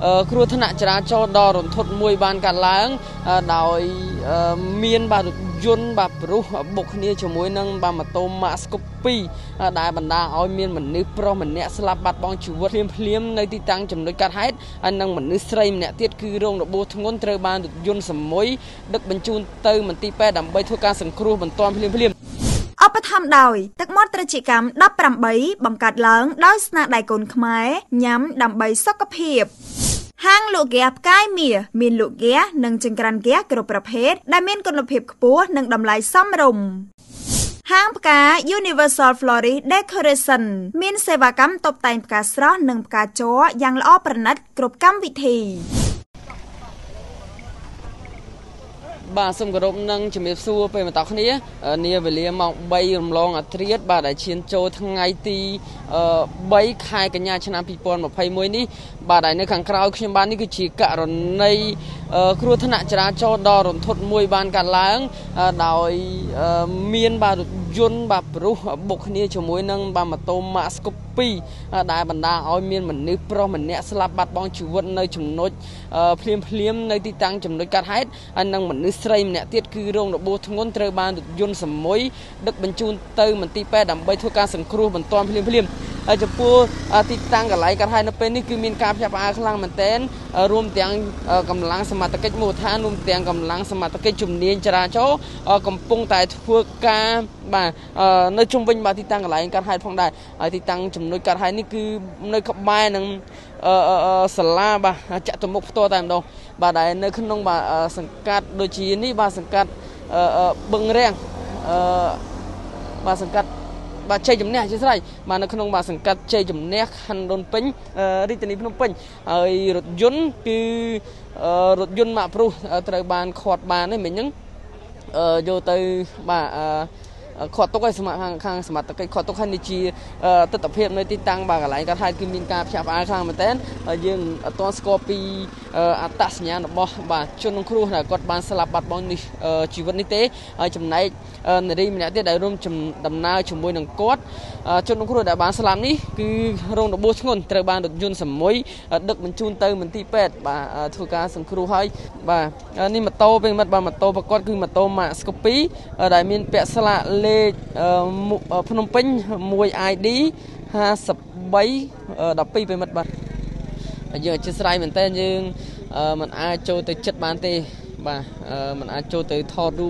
គ្រោះថ្នាក់ចរាចរណ៍ដ៏រន្ធត់មួយបានកើតឡើងដោយមានបាទរថយន្តបាទព្រោះបុកគ្នាជាមួយនឹងបាទម៉ូតូ Max Copy ដែលបណ្ដាលឲ្យមានមនុស្សប្រុសម្នាក់ស្លាប់បាត់បង់ជីវិតភ្លាមៗនៅទីតាំងចំណុចកាត់ហេតុហើយនិងមនុស្សស្រីម្នាក់ទៀតគឺរងរបួសធ្ងន់ត្រូវបានរថយន្តសមុយដឹកបញ្ជូនទៅមន្ទីរពេទ្យដើម្បីធ្វើការសង្គ្រោះបន្ទាន់ភ្លាមៗឧបត្ថម្ភដោយទឹកមាត់ត្រចៀកកម្ម18បង្កើតឡើងដោយស្នាដៃកូនខ្មែរញ៉ាំដើម្បីសុខភាពហាងលក់ហ្គាសផ្កាយមាសមានលក់ហ្គាសនិងចង្ក្រានហ្គាសគ្រប់ប្រភេទដែលមានគុណភាពខ្ពស់និងតម្លៃសមរម្យហាងផ្កា Universal Florist Decoration មានសេវាកម្មតុបតែងផ្កាស្រស់និងផ្កាជ័រយ៉ាងល្អប្រណិតគ្រប់កម្មវិធីបាទសូមគោរពនឹងជំរាបសួរពេលបន្តគ្នានាវេលាម៉ោង3រំលងអាធ្រាត្របាទដែលឈានចូលថ្ងៃទី3ខែកញ្ញាឆ្នាំ2021នេះបាទដែលនៅខាងក្រោយខ្ញុំបាទនេះគឺជាករណីគ្រោះថ្នាក់ចរាចរណ៍ដ៏រន្ធត់មួយបានកើតឡើងដោយមានបាទរថយន្តបាទព្រោះបុកគ្នាជាមួយនឹងបាទម៉ូតូ Max Copy ដែលបណ្ដាលឲ្យមានមនុស្សប្រុសម្នាក់ស្លាប់បាត់បង់ជីវិតនៅចំណុចភ្លាមៗនៅទីតាំងចំណុចកាត់ហេតុហើយនិងមនុស្សស្រីម្នាក់ទៀតគឺរងរបួសធ្ងន់ត្រូវបានរថយន្តសមុយដឹកបញ្ជូនទៅមន្ទីរពេទ្យដើម្បីធ្វើការសង្គ្រោះបន្ទាន់ភ្លាមៗហើយចំពោះទីតាំងកន្លែងកាត់ហេតុនៅពេលនេះគឺមានការភ្ញាក់ផ្អើលខ្លាំងមែនទែនរួមទាំងកម្លាំងសមត្ថកិច្ចមូលដ្ឋានរួមទាំងកម្លាំងសមត្ថកិច្ចជំនាញចរាចរណ៍កំពុងតែធ្វើការបាទនៅជុំវិញបាទទីតាំងកន្លែងកាត់ហេតុផងដែរហើយទីតាំងចំណុចកាត់ហេតុនេះគឺនៅក្បែរនឹងសាលាបាទចតុមុខផ្ទាល់តែម្ដងបាទដែលនៅក្នុងបាទសង្កាត់ដូចជានេះបាទសង្កាត់បឹងរាំងបាទសង្កាត់បាទជ័យជំនះជាស្រ័យបាទនៅក្នុងបាទសង្កាត់ជ័យជំនះខណ្ឌដូនពេញរាជធានីភ្នំពេញហើយរថយន្តគឺរថយន្តម៉ាកព្រុសត្រូវបានខាត់បានហ្នឹងមិញហ្នឹងយកទៅបាទខាត់ទុកឲ្យខាងសមត្ថកិច្ចខាត់ទុកឲ្យនេះជាទស្សនវិជ្ជានៅទីតាំងបាទកន្លែងកាត់ហេតុគឺមានការភ្ញាក់ផ្អើលខ្លាំងមែនទែនហើយយើងអត់ទាន់ស្គាល់ពីអត្តសញ្ញាណរបស់បាទជនរងគ្រោះដែលគាត់បានស្លាប់បាត់បង់នេះជីវិតនេះទេហើយចំណែកនារីម្នាក់ទៀតដែលរួមដំណើរជាមួយនឹងគាត់ជនរងគ្រោះដែលបានស្លាប់នេះគឺរងរបួសធ្ងន់ត្រូវបានរថយន្តសមុយដឹកបញ្ជូនទៅមន្ទីរពេទ្យបាទធ្វើការសង្គ្រោះហើយបាទនេះម៉ូតូពេលមិត្តបាទម៉ូតូប្រកបគឺម៉ូតូ Max Copy ដែលមានពាក់ស្លាកលេខភ្នំពេញ 1ID 5312ពេលមិត្តបាទយើងអធិស្ឋានមែនតើយើងមិនអាចចូលទៅចិត្តបានទេបាទមិនអាចចូលទៅថតរូប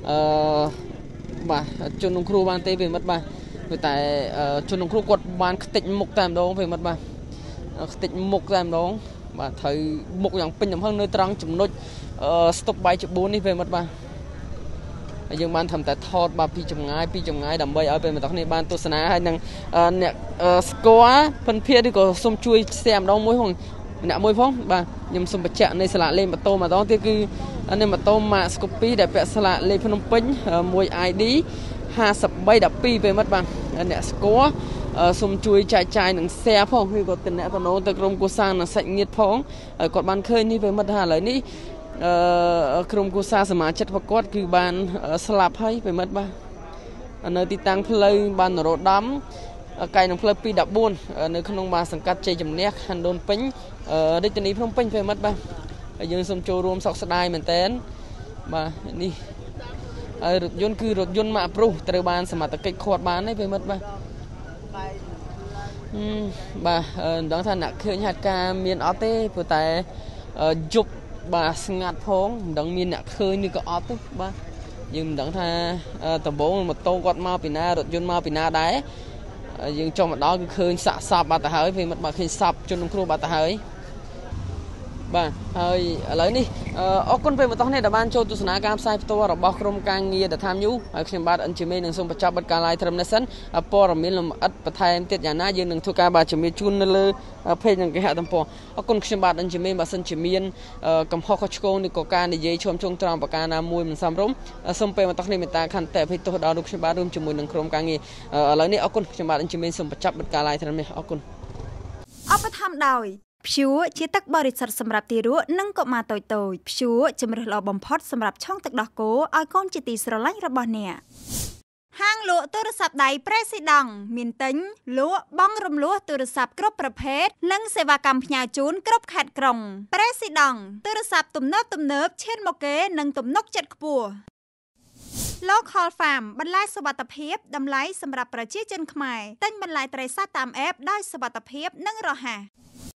បាទជនរងគ្រោះបានទេពេលមិត្តបាទព្រោះតែជនរងគ្រោះគាត់បានខ្ទេចមុខតែម្ដងពេលមិត្តបាទខ្ទេចមុខតែម្ដងបាទត្រូវមុខយ៉ាងពេញទំហឹងនៅត្រង់ចំណុចស្តុបបាយ9នេះពេលមិត្តបាទយើងបានធ្វើតែថតបាទពីចម្ងាយដើម្បីឲ្យពេលមកទាំងគ្នាបានទស្សនាហើយនឹងអ្នកស្គាល់ពិនភាឬក៏សូមជួយ share ម្ដងមួយផងម្នាក់មួយផងបាទខ្ញុំសូមបញ្ជាក់នៃស្លាកលេខម៉ូតូម្ដងទៀតគឺនេះម៉ូតូ Max Copy ដែលពាក់ស្លាកលេខភ្នំពេញ 1ID 5312ពេលមិត្តបាទអ្នកស្គាល់សូមជួយចែកចាយនិង share ផងឬក៏តំណែងទៅក្រុមគូសានិងសាច់ញាតិផងហើយគាត់បានឃើញនេះពេលមិត្តថាឥឡូវនេះក្រុមគូសាសមាជិករបស់គាត់គឺបានស្លាប់ហើយពេលមិត្តបាទនៅទីតាំងផ្លូវបាននរោត្តមកែនឹងផ្លូវ214នៅក្នុងបាទសង្កាត់ជ័យជំនះខណ្ឌដូនពេញរាជធានីភ្នំពេញពេលមិត្តបាទហើយយើងសូមចូលរួមសោកស្ដាយមែនតើបាទនេះហើយរថយន្តគឺរថយន្តម៉ាកព្រុសត្រូវបានសមត្ថកិច្ចខាត់បានហើយពេលមិត្តបាទបាទមិនដឹងថាអ្នកឃើញហេតុការណ៍មានអត់ទេព្រោះតែយប់បាទស្ងាត់ផងមិនដឹងមានអ្នកឃើញឬក៏អត់ទេបាទយើងមិនដឹងថាដំបូងម៉ូតូគាត់មកពីណារថយន្តមកពីណាដែរយើងចុះមកដល់គឺឃើញសាកសពបាត់ទៅហើយពេលមិនបាទឃើញសពជនរងគ្រោះបាត់ទៅហើយបាទហើយឥឡូវនេះអរគុណពេលបន្តនេះដែលបានចូលទស្សនាការផ្សាយផ្ទាល់របស់ក្រុមការងារ The Time News ហើយខ្ញុំបាទអិនជីមេនឹងសូមបញ្ចប់បទការ live ត្រឹមនេះសិនព័ត៌មានលម្អិតបន្ថែមទៀតយ៉ាងណាយើងនឹងធ្វើការបាទជំរាបជូននៅលើ page និងគេហទំព័រអរគុណខ្ញុំបាទអិនជីមេបើសិនជាមានកំហុសខុសឆ្គងឬក៏ការនិយាយឈាមជងត្រង់ប្រការណាមួយមិនសមរម្យសូមពេលបន្តនេះមេត្តាខន្តិអភ័យទោសដល់លោកខ្ញុំបាទរួមជាមួយនឹងក្រុមការងារឥឡូវនេះអរគុណខ្ញុំបាទអិនជីមេសូមបញ្ចប់បទការ live ត្រឹមនេះអរគុណឧបត្ថម្ភដោយព្យួរជាទឹកបរិសុទ្ធសម្រាប់ទារកនិងកុមារតូចៗព្យួរជំរើសល្អបំផុតសម្រាប់ឆុងទឹកដោះគោឲ្យកូនជាទីស្រឡាញ់របស់អ្នកហាងលក់ទូរស័ព្ទដៃប្រេស៊ីដង់មានទិញលក់បង់រំលោះទូរស័ព្ទគ្រប់ប្រភេទនិងសេវាកម្មផ្ញើជូនគ្រប់ខេត្តក្រុងប្រេស៊ីដង់ទូរស័ព្ទទំនើបឈានមកគេនិងទំនុកចិត្តខ្ពស់ Local Farm បន្លែសុវត្ថិភាពតម្លៃសម្រាប់ប្រជាជនខ្មែរទិញបន្លែត្រីសាច់តាម app ដោយសុវត្ថិភាពនិងរហ័ស